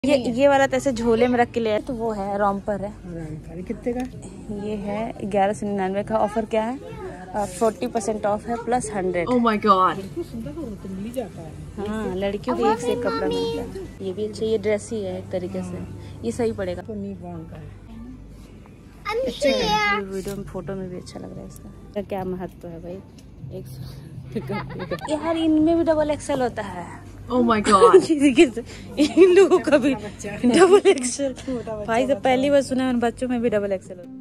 ये वाला तो ऐसे झोले में रख के ले, तो वो है रॉम्पर है। कितने का? ये है 1199 का। ऑफर क्या है? 40% ऑफ है प्लस 100। Oh my God. हाँ, लड़कियों के एक से एक कपड़ा मिलता है। ये भी अच्छा, ये ड्रेस ही है एक तरीके से, ये सही पड़ेगा। अच्छा, वीडियो में फोटो में भी अच्छा लग रहा है इसका। क्या महत्व है भाई, 100 यार इनमें भी डबल एक्सेल होता है। Oh my God. इन लोगों का भी डबल एक्सेल भाई, तो पहली बार सुना है बच्चों में भी डबल एक्सेल होता है।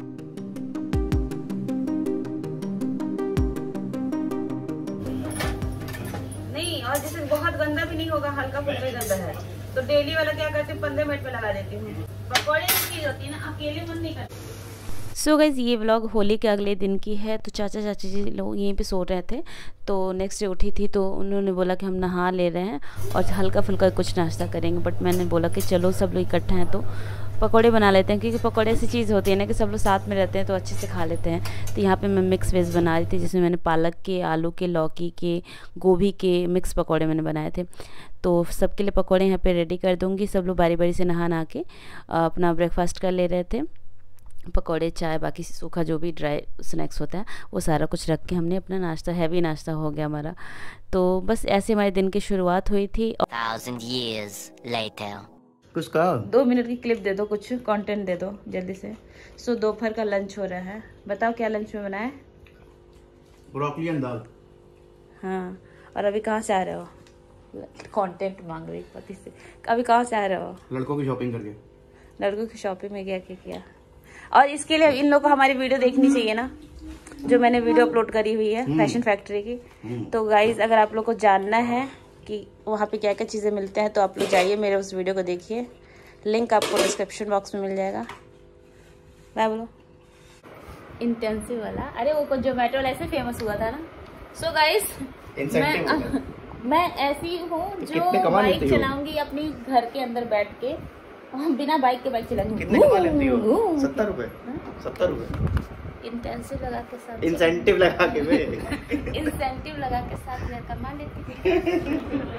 नहीं, और जैसे बहुत गंदा भी नहीं होगा, हल्का फुल्का गंदा है तो डेली वाला क्या करते हैं, 15 मिनट में लगा देती हूँ। पकौड़े की चीज होती है ना, अकेले मन नहीं करते। सो गाइज, ये व्लॉग होली के अगले दिन की है। तो चाचा चाची जी लोग यहीं पे सो रहे थे, तो नेक्स्ट डे उठी थी तो उन्होंने बोला कि हम नहा ले रहे हैं और हल्का फुल्का कुछ नाश्ता करेंगे। बट मैंने बोला कि चलो सब लोग इकट्ठे हैं तो पकौड़े बना लेते हैं, क्योंकि पकौड़े ऐसी चीज़ होती है ना कि सब लोग साथ में रहते हैं तो अच्छे से खा लेते हैं। तो यहाँ पे मैं मिक्स वेज बना रही थी, जिसमें मैंने पालक के, आलू के, लौकी के, गोभी के मिक्स पकौड़े मैंने बनाए थे। तो सबके लिए पकौड़े यहाँ पे रेडी कर दूँगी। सब लोग बारी बारी से नहा के अपना ब्रेकफास्ट कर ले रहे थे। पकौड़े, चाय, बाकी सूखा जो भी ड्राई स्नैक्स होता है वो सारा कुछ रख के हमने अपना नाश्ता, हैवी नाश्ता हो गया हमारा। तो बस ऐसे हमारे दिन की शुरुआत हुई थी। 1000 years later. कुछ कहा? 2 मिनट की क्लिप दे दो, कुछ कंटेंट दे दो जल्दी से। सो दोपहर का लंच हो रहा है। बताओ क्या लंच में बनाया? ब्रोकली एंड दाल। हाँ, और अभी कहाँ से आ रहे हो? कंटेंट मांग रही पति से। अभी कहाँ से आ रहे हो? लड़कों की शॉपिंग करके। लड़कों की शॉपिंग में क्या क्या किया? और इसके लिए इन लोगों को हमारी वीडियो देखनी चाहिए ना, जो मैंने वीडियो अपलोड करी हुई है फैशन फैक्ट्री की। तो गाइज, अगर आप लोग को जानना है कि वहाँ पे क्या क्या चीज़ें मिलते हैं तो आप लोग जाइए, मेरे उस वीडियो को देखिए। लिंक आपको डिस्क्रिप्शन बॉक्स में मिल जाएगा। क्या बोलो? इंटेंसिव वाला, अरे वो जोमेटो वाला ऐसे फेमस हुआ था ना। सो गाइज, मैं ऐसी हूँ जो बाइक चलाऊंगी अपनी घर के अंदर बैठ के, बिना बाइक के बाइक चलाऊंगी। कितने कमा लेती हो? 70 रुपए। 70 रुपए इंटेंसिव लगा के साथ, इंसेंटिव लगा के इंसेंटिव लगा के साथ कमा लेती थी।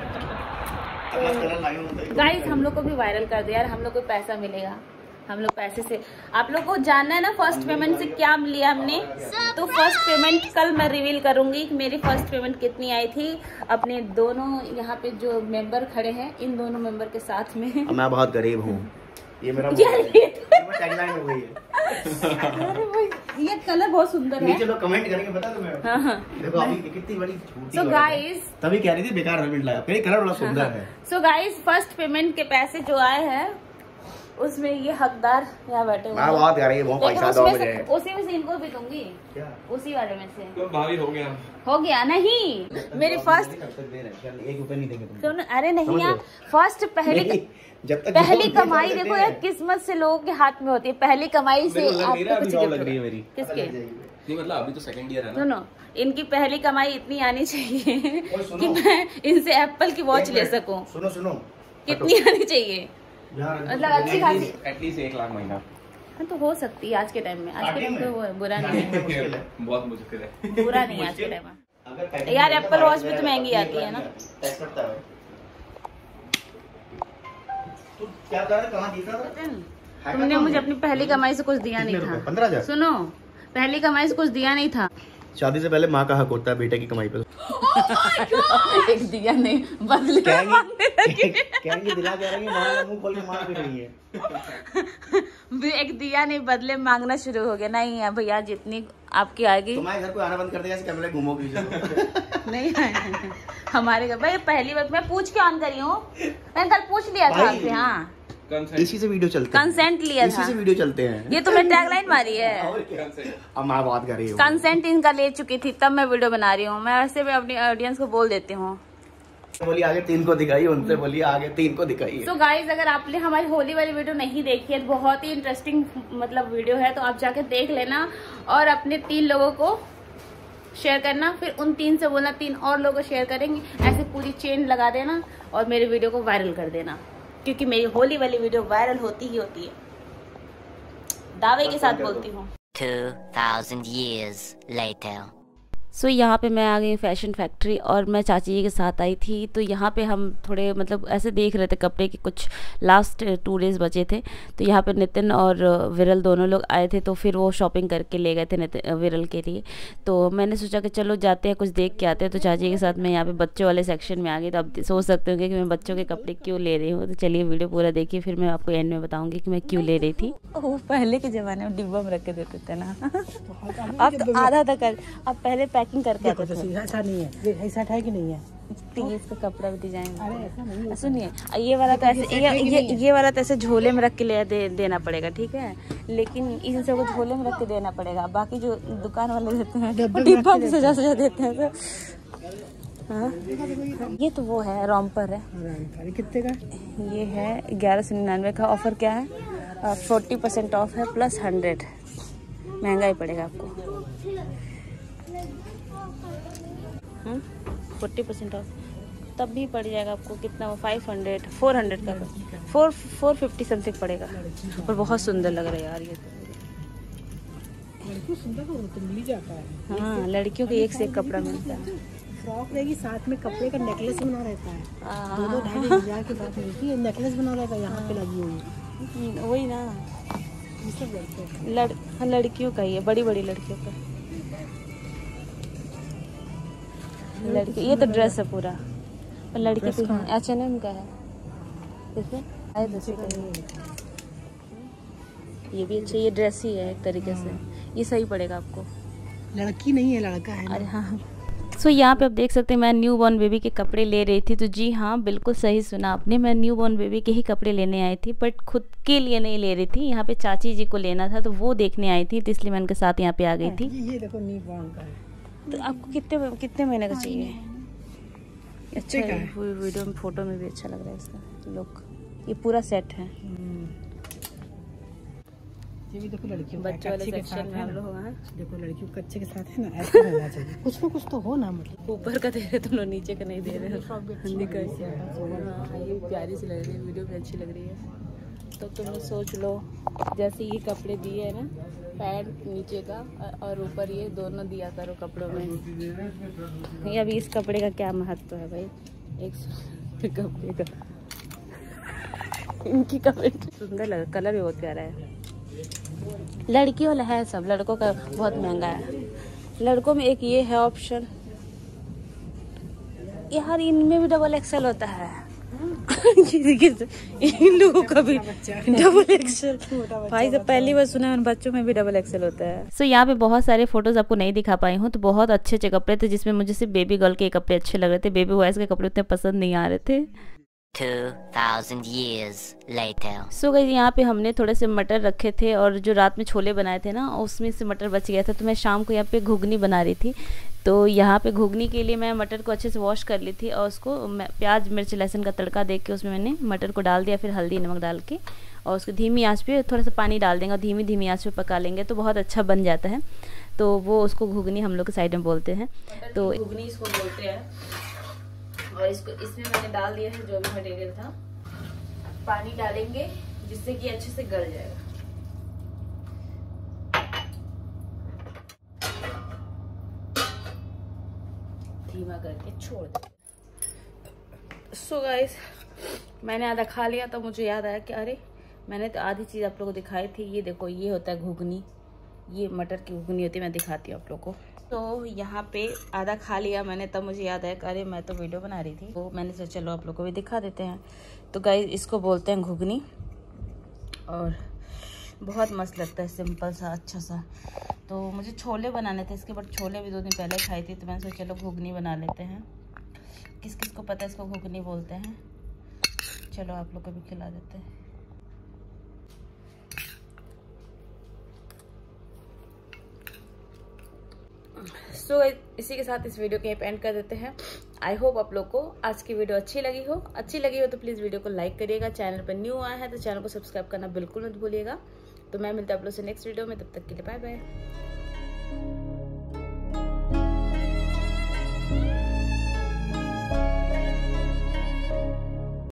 गाइस, हम लोग को भी वायरल कर दो यार, हम लोग को पैसा मिलेगा। हम लोग पैसे से, आप लोग को जानना है ना फर्स्ट पेमेंट से क्या लिया हमने, तो फर्स्ट पेमेंट कल मैं रिवील करूंगी कि मेरी फर्स्ट पेमेंट कितनी आई थी अपने दोनों यहाँ पे जो मेंबर खड़े हैं, इन दोनों मेंबर के साथ में। मैं बहुत गरीब हूँ, ये मेरा टैगलाइन हो गई है। ये कलर बहुत सुंदर है। नीचे लोग कमेंट करेंगे, पता तुम्हें? हाँ। देखो अभी कितनी बड़ी झूठी। सो गाइस, तभी कह रही थी बेकार हेलमेट लाया, फिर कलर बड़ा सुंदर है। सो गाइस, फर्स्ट पेमेंट के पैसे जो आए हैं उसमें ये हकदार यहाँ बैठे हुए हैं। बहुत गरीब हूँ, पैसा दो मुझे। उसी में से इनको भी दूंगी। क्या? उसी वाले में से। तो भाभी हो गया नहीं, मेरी फर्स्ट 1 रुपए नहीं देंगे तुम। सुन, अरे नहीं यार, फर्स्ट पहली कमाई देखो यार, किस्मत से लोगों के हाथ में होती है। पहली कमाई से आपको कुछ किसके? मतलब अभी तो सेकंड ईयर है ना। सुनो, इनकी पहली कमाई इतनी आनी चाहिए कि मैं इनसे एप्पल की वॉच ले सकूं। सुनो कितनी आनी चाहिए? मतलब अच्छी खासी, एटलीस्ट 1 लाख महीना। हाँ, तो हो सकती है आज के टाइम में। आज के टाइम में बुरा नहीं है, बहुत मुश्किल है, बुरा नहीं है आज के टाइम में। यार एप्पल वॉच भी तो महंगी आती है ना। क्या कर, कहाँ दिखा था? तुमने मुझे अपनी पहली कमाई से कुछ दिया नहीं था। 15,000। सुनो, पहली कमाई से कुछ दिया नहीं था। शादी से पहले माँ का हक होता है बेटे की कमाई पे। एक दिया नहीं, बदले कहेंगे दिला के रही है, माँ मुंह खोल के मार भी रही है। एक दिया नहीं, बदले मांगना शुरू हो गया। नहीं है भैया, जितनी आपकी आएगी। तुम्हारे घर को आना बंद कर देगा, कैमरे घूमोगी। नहीं हमारे घर भाई, पहली बार मैं पूछ के ऑन करी हूँ। मैंने कल पूछ लिया था आपसे। हाँ, इसी से वीडियो चलते हैं। कंसेंट लिया था, इसी से वीडियो चलते हैं। ये तो मैं टैगलाइन मारी है। अब मैं बात कर रही हूँ, कंसेंट इनका ले चुकी थी तब मैं वीडियो बना रही हूँ। मैं ऐसे भी अपनी ऑडियंस को बोल देती हूँ। बोली आगे 3 को दिखाई, उनसे बोली आगे 3 को दिखाई। सो गाइज, अगर आपने हमारी होली वाली वीडियो नहीं देखी है, बहुत ही इंटरेस्टिंग मतलब वीडियो है, तो आप जाके देख लेना और अपने 3 लोगों को शेयर करना। फिर उन 3 से बोलना 3 और लोगों को शेयर करेंगे। ऐसे पूरी चेन लगा देना और मेरी वीडियो को वायरल कर देना, क्योंकि मेरी होली वाली वीडियो वायरल होती ही होती है। दावे के साथ बोलती हूँ। 2000 years later. सो यहाँ पे मैं आ गई फैशन फैक्ट्री और मैं चाची जी के साथ आई थी। तो यहाँ पे हम थोड़े मतलब ऐसे देख रहे थे कपड़े के, कुछ लास्ट 2 डेज़ बचे थे। तो यहाँ पे नितिन और विरल दोनों लोग आए थे, तो फिर वो शॉपिंग करके ले गए थे नितिन विरल के लिए। तो मैंने सोचा कि चलो जाते हैं, कुछ देख के आते हैं। तो चाची के साथ मैं यहाँ पे बच्चों वाले सेक्शन में आ गई। तो आप सोच सकते होंगे कि मैं बच्चों के कपड़े क्यों ले रही हूँ। तो चलिए वीडियो पूरा देखिए, फिर मैं आपको एंड में बताऊँगी कि मैं क्यों ले रही थी। वो पहले के ज़माने में डिब्बा में रख के देते थे ना। अब तो आधा तक अब पहले पैकिंग करके आते थे। ऐसा नहीं है, ऐसा है कि नहीं है? तीस का कपड़ा भी डिजाइन। अरे ऐसा नहीं है। सुनिए, ये वाला तो ऐसे ये वाला तो ऐसे झोले में रख के देना पड़ेगा, ठीक है। लेकिन इन सबको झोले में रख के देना पड़ेगा। बाकी जो दुकान वाले देते हैं वो डिब्बा में सजा देते हैं। तो हाँ, ये तो वो है रॉम्पर है। कितने का? ये है 1199 का। ऑफर क्या है? 40% ऑफ है प्लस 100। महंगा ही पड़ेगा आपको। 40% ऑफ तब भी पड़ जाएगा आपको कितना? 500 400 का 450 समथिंग पड़ेगा। और बहुत सुंदर लग रहा है यार ये तो। सुंदर तो मिल जाता है। हाँ, लड़कियों के एक से एक कपड़ा मिलता है। फ्रॉक रहेगी, साथ में कपड़े का नेकलेस बना रहता है। 2-2 हजार के बाद मिलती है। नेकलेस बना रहता है, यहाँ पे लगी हुई है। वही ना, ये सब लड़कियों का ही है, बड़ी बड़ी लड़कियों का। लड़की ये तो ड्रेस है पूरा, और लड़की तो H&M का है। इसमें आए दूसरे का ये भी अच्छा, ये ड्रेस ही है एक तरीके से। ये सही पड़ेगा आपको। लड़की नहीं है, लड़का है। अरे हाँ। सो यहाँ पे आप देख सकते हैं मैं न्यू बॉर्न बेबी के कपड़े ले रही थी। तो जी हाँ, बिल्कुल सही सुना आपने, मैं न्यू बॉर्न बेबी के ही कपड़े लेने आई थी, बट खुद के लिए नहीं ले रही थी। यहाँ पे चाची जी को लेना था, तो वो देखने आई थी, तो इसलिए मैं उनके साथ यहाँ पे आ गई थी। ये देखो न्यू बॉर्न का है। तो आपको कितने महीने का चाहिए? अच्छा है, वीडियो में फोटो में भी अच्छा लग रहा है इसका लुक। ये पूरा सेट है। ये भी देखो लड़कियों बच्चों वाले सेक्शन में हम लोग हैं। देखो लड़कियों कच्चे के साथ है ना, ऐसा होना चाहिए। कुछ ना कुछ तो हो ना, मतलब ऊपर का दे रहे तुम लोग, नीचे का नहीं दे रहे। ये प्यारी सी लग रही है, वीडियो भी अच्छी लग रही है। तो तुम लोग सोच लो, जैसे ये कपड़े दिए है ना, पैंट नीचे का और ऊपर ये दोनों दिया करो कपड़ों में। ये अभी इस कपड़े का क्या महत्व है भाई? एक कपड़े का इनकी कपड़े सुंदर लगा, कलर भी बहुत प्यारा है। लड़की वाला है सब, लड़कों का बहुत महंगा है। लड़कों में एक ये है ऑप्शन यार, इनमें भी डबल एक्सेल होता है। इन लोगों का भी डबल एक्सेल भाई, तो पहली बार सुना है बच्चों में भी डबल एक्सेल होता है। सो यहाँ पे बहुत सारे फोटोज आपको नहीं दिखा पाई हूँ। तो बहुत अच्छे अच्छे कपड़े थे, जिसमें मुझे सिर्फ बेबी गर्ल के कपड़े अच्छे लग रहे थे। बेबी बॉयज के कपड़े उतने पसंद नहीं आ रहे थे। 2000 years later. सो गाइस, यहाँ पे हमने थोड़े से मटर रखे थे, और जो रात में छोले बनाए थे ना, उसमें से मटर बच गया था। तो मैं शाम को यहाँ पे घुगनी बना रही थी। तो यहाँ पे घुगनी के लिए मैं मटर को अच्छे से वॉश कर ली थी, और उसको प्याज मिर्च लहसुन का तड़का दे के उसमें मैंने मटर को डाल दिया, फिर हल्दी नमक डाल के, और उसको धीमी आंच पे थोड़ा सा पानी डाल देंगे और धीमी आंच पे पका लेंगे, तो बहुत अच्छा बन जाता है। तो वो उसको घुगनी हम लोग के साइड में बोलते हैं। तो घुगनी इसको बोलते हैं। और इसमें मैंने डाल दिया है जो भी मटेरियल था। पानी डालेंगे जिससे कि अच्छे से गल जाएगा। धीमा करके छोड़ दो। सो गाइस, मैंने आधा खा लिया, तो मुझे याद आया कि अरे मैंने तो आधी चीज़ आप लोगों को दिखाई थी। ये देखो, ये होता है घुगनी, ये मटर की घुगनी होती है। मैं दिखाती हूँ आप लोगों को। तो यहाँ पे आधा खा लिया मैंने, तब मुझे याद आया कि अरे मैं तो वीडियो बना रही थी, तो मैंने सोचा चलो आप लोग को भी दिखा देते हैं। तो गाइस, इसको बोलते हैं घुगनी, और बहुत मस्त लगता है, सिंपल सा अच्छा सा। तो मुझे छोले बनाने थे इसके, बट छोले भी 2 दिन पहले खाई थी, तो मैंने सोचा चलो घुगनी बना लेते हैं। किस किस को पता है इसको घुगनी बोलते हैं? चलो आप लोग को भी खिला देते हैं। सो इसी के साथ इस वीडियो के एंड कर देते हैं। आई होप आप लोग को आज की वीडियो अच्छी लगी हो तो प्लीज़ वीडियो को लाइक करिएगा। चैनल पर न्यू आया है तो चैनल को सब्सक्राइब करना बिल्कुल मत भूलिएगा। तो मैं मिलता हूँ आप लोग से नेक्स्ट वीडियो में, तब तक के लिए बाय बाय।